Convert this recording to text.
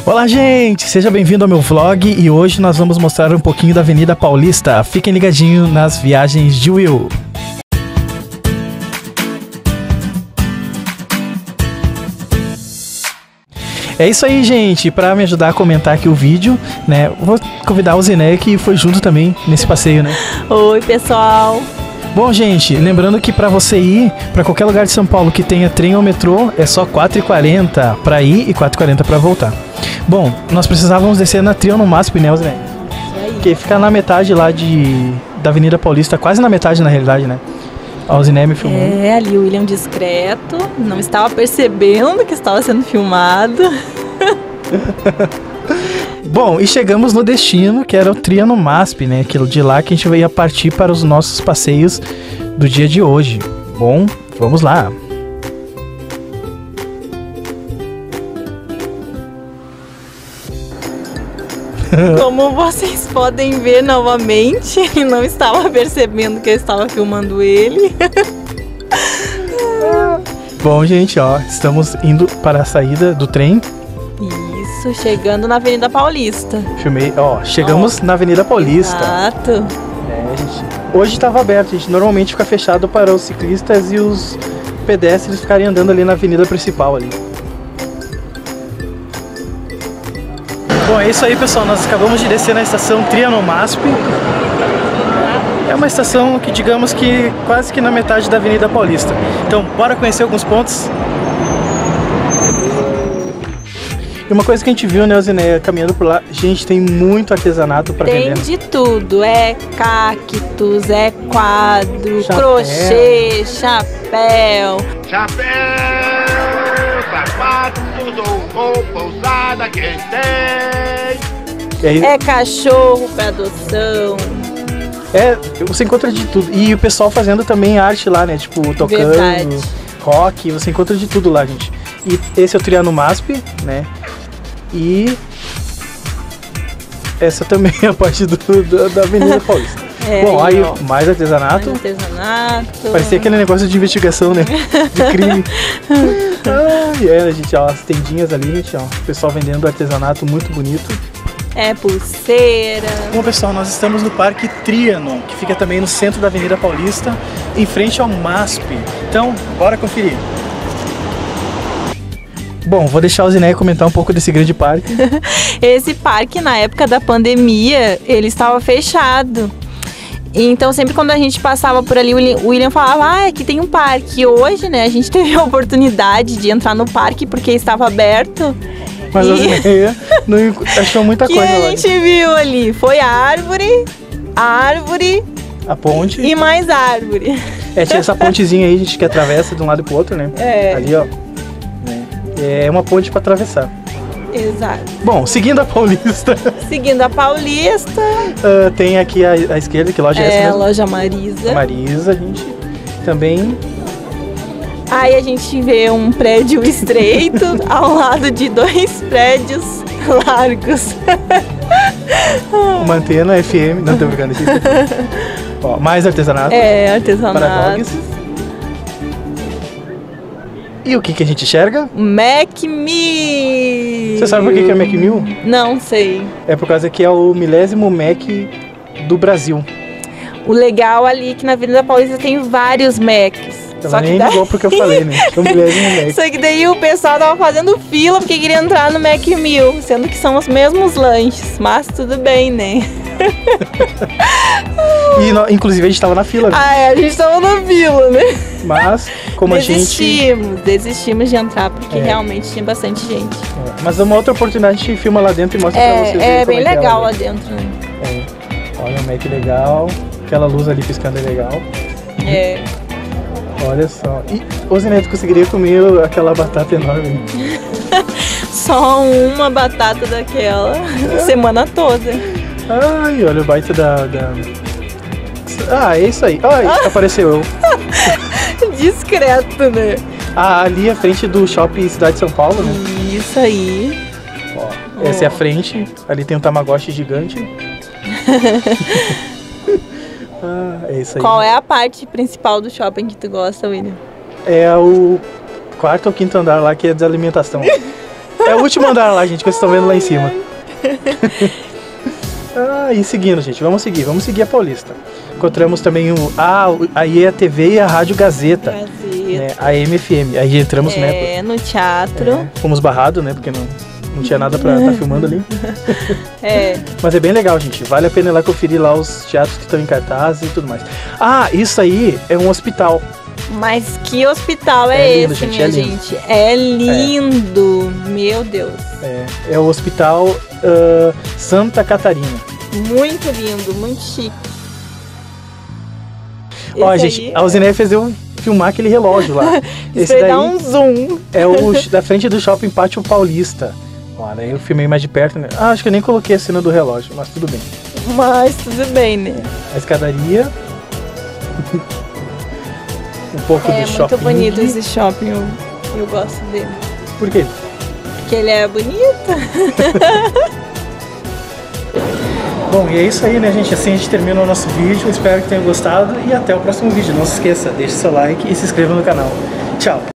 Olá, gente! Seja bem-vindo ao meu vlog e hoje nós vamos mostrar um pouquinho da Avenida Paulista. Fiquem ligadinhos nas viagens de Will. É isso aí, gente. Para me ajudar a comentar aqui o vídeo, né, vou convidar o Ziné, que foi junto também nesse passeio, né? Oi, pessoal! Bom, gente, lembrando que para você ir para qualquer lugar de São Paulo que tenha trem ou metrô, é só R$4,40 para ir e R$4,40 para voltar. Bom, nós precisávamos descer na Trianon MASP, né, Ziné? Que fica na metade lá da Avenida Paulista, quase na metade na realidade, né? Ó, o Ziné me filmou. É, ali o William discreto, não estava percebendo que estava sendo filmado. Bom, e chegamos no destino, que era o Trianon MASP, né? Aquilo de lá que a gente ia partir para os nossos passeios do dia de hoje. Bom, vamos lá. Como vocês podem ver novamente, ele não estava percebendo que eu estava filmando ele. Bom, gente, ó, estamos indo para a saída do trem. Isso, chegando na Avenida Paulista. Filmei, ó, chegamos na Avenida Paulista. Exato. É, gente. Hoje estava aberto, gente. Normalmente fica fechado para os ciclistas e os pedestres ficarem andando ali na avenida principal ali. Bom, é isso aí, pessoal. Nós acabamos de descer na estação Trianon MASP. É uma estação que, digamos que quase que na metade da Avenida Paulista. Então, bora conhecer alguns pontos. E uma coisa que a gente viu, né, Zinéia, caminhando por lá, gente, tem muito artesanato para vender. Tem de tudo, é cactus, é quadro, Chapéu. crochê, chapéu. Chapéu, sapato, ou roupa usada, quem tem? E aí, É cachorro para adoção. você encontra de tudo. E o pessoal fazendo também arte lá, né, tipo, tocando, Verdade. rock, você encontra de tudo lá, gente. E esse é o Trianon MASP, né? E essa também é a parte da Avenida Paulista. Bom, aí ó, mais artesanato. mais artesanato. Parecia aquele negócio de investigação, né? De crime. Gente, ó, as tendinhas ali, gente, ó. O pessoal vendendo artesanato muito bonito. É pulseira. Bom, pessoal, nós estamos no Parque Trianon, que fica também no centro da Avenida Paulista, em frente ao MASP. Então, bora conferir. Bom, vou deixar o Zinéia comentar um pouco desse grande parque. Esse parque, na época da pandemia, ele estava fechado. Então, sempre quando a gente passava por ali, o William falava, aqui tem um parque. Hoje, né, a gente teve a oportunidade de entrar no parque porque estava aberto. Mas a Zinéia não achou muita que coisa a lá. gente viu ali foi árvore, A ponte. e mais árvore. Tinha essa pontezinha aí, gente, que atravessa de um lado pro outro, né? Ali, ó. É uma ponte para atravessar. Exato. Bom, seguindo a Paulista. Seguindo a Paulista. Tem aqui à esquerda, que loja é essa É a mesmo? loja Marisa. Marisa, gente. Também. Aí a gente vê um prédio estreito ao lado de dois prédios largos. Uma antena FM. Não, tô brincando aqui. Ó, mais artesanato. É, artesanato. Para dogs. E o que a gente enxerga? Mac Mill. Você sabe por que é Mac Mill? Não sei. É por causa que é o milésimo Mac do Brasil. O legal ali é que na Avenida Paulista tem vários Macs. Ela nem ligou pro que eu falei, né? É o milésimo Mac. Só que daí o pessoal tava fazendo fila porque queria entrar no Mac Mill, sendo que são os mesmos lanches, mas tudo bem, né? E inclusive a gente tava na fila, né? A gente tava na fila, né? Mas como Desistimos de entrar porque realmente tinha bastante gente. Mas uma outra oportunidade a gente filma lá dentro e mostra pra vocês. É como bem que legal ela, lá dentro, né? Olha o Mac legal. Aquela luz ali piscando é legal. Olha só. E o Zinéia conseguiria comer aquela batata enorme. Só uma batata daquela semana toda. Ai, olha o baita é isso aí. Ai, apareceu eu. Discreto, né? Ali à frente do Shopping Cidade de São Paulo, né? Isso aí. Ó, essa é a frente. Ali tem um Tamagotchi gigante. É isso aí. Qual é a parte principal do shopping que tu gosta, William? É o quarto ou quinto andar lá, que é desalimentação. É o último andar lá, gente, que vocês estão vendo lá em cima. E seguindo, gente, vamos seguir a Paulista. Encontramos também a IETV e a Rádio Gazeta. Né, a MFM. Aí entramos, né? No teatro. Fomos barrados, né? Porque não tinha nada pra estar filmando ali. Mas é bem legal, gente. Vale a pena ir lá conferir lá os teatros que estão em cartaz e tudo mais. Isso aí é um hospital. Mas que hospital é lindo, esse, gente, minha gente? É lindo. Meu Deus. É o Hospital Santa Catarina. Muito lindo, muito chique. Ó, gente, a Alzineia fez eu filmar aquele relógio lá. Esse daí dá um zoom. É o da frente do Shopping Pátio Paulista. Olha, eu filmei mais de perto, né? Acho que eu nem coloquei a cena do relógio, mas tudo bem. Mas tudo bem, né? A escadaria. Um pouco do shopping. É muito bonito esse shopping, eu gosto dele. Por quê? Porque ele é bonito. Bom, e é isso aí, né, gente? Assim a gente termina o nosso vídeo. Espero que tenham gostado e até o próximo vídeo. Não se esqueça, deixe seu like e se inscreva no canal. Tchau!